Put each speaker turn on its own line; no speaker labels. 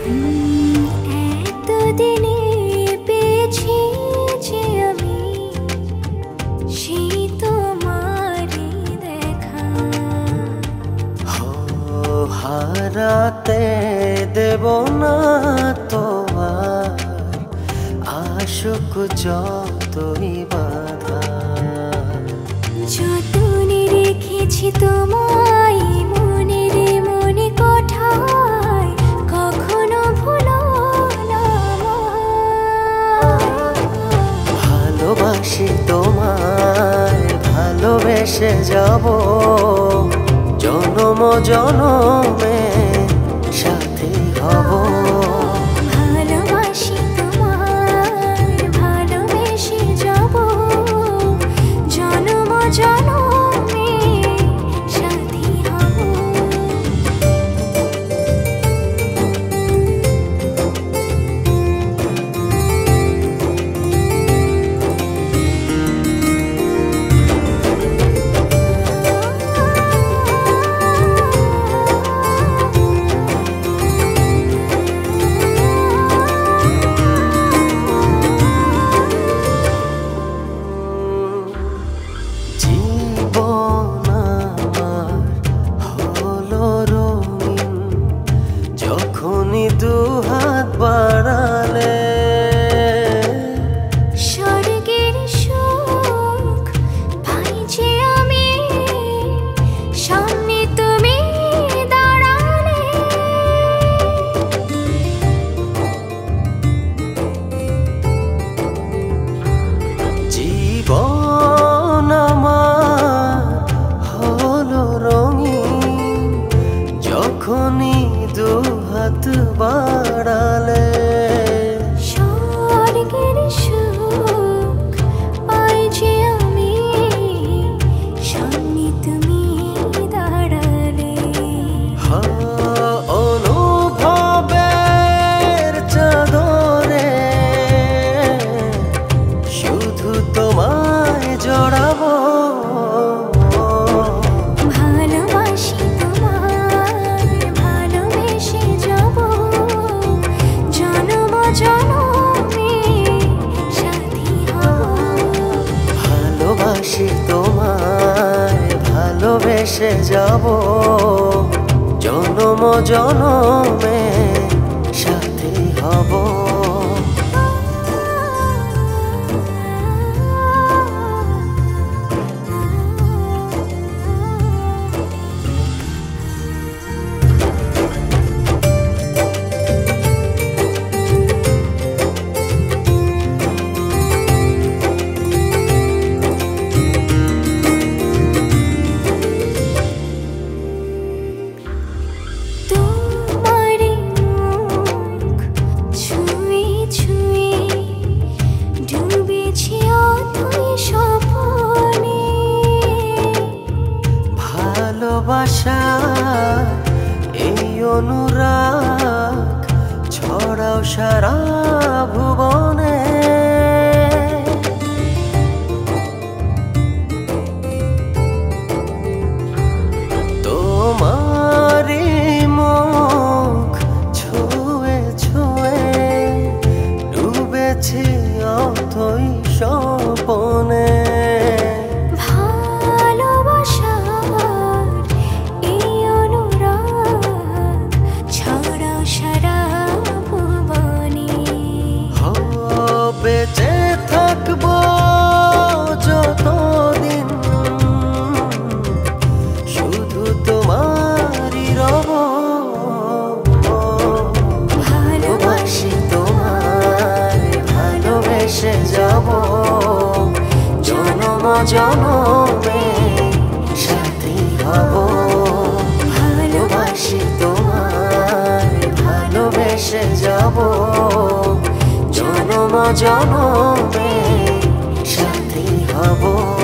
এতদিনে পেয়েছি যে আমি সেই তোমারই দেখা।
হারাতে দেব না তোমার আশুক যতই বাধা।
যতনে রেখেছি তোমায় মনের মনে কোঠায়, কখনো ভুলো না।
ভালোবাসি তোমায়, ভালোবেসে যাব জনম জনমে সাথী হব।
ভালোবাসি তোমায়, ভালোবেসে যাব জনম জনমে সাথী হব।
জীবন আমার হলো রঙিন যখনই দুহাত বাড়ালে।
স্বর্গের সুখ পাই যে আমি সামনে তুমি দাঁড়ালে।
জীবন আমার হলো রঙিন যখনই দুহাত বাড়ালে।
স্বর্গের সুখ পাই যে আমি সামনে তুমি দাঁড়ালে।
অনুভবের চাদরে শুধু তোমায় জড়াবো।
ভালোবাসি তোমায়, ভালোবেসে যাব জনম জনমে সাথী হব।
ভালোবাসি তোমায়, ভালোবেসে যাব জনম জনমে সাথী হব।
তোমার মুখ ছুঁয়ে ছুঁয়ে ডুবেছি অথই স্বপ্নে।
ভালোবাসা এই অনুরাগ ছড়াও সারা ভুবনে। তোমারই মুখ ছুঁয়ে ছুঁয়ে ডুবেছি অথই স্বপনে।
ভালোবাসার এই অনুরাগ ছড়াও সারা ভুবনে।
বেঁচে থাকবো যতদিন শুধু তোমারই রব। ভালোবাসি তোমায়, ভালোবেসে যাব জনম জনমে সাথী হব। ভালোবাসি তোমায়, ভালোবেসে যাব জনম জনমে সাথী হব।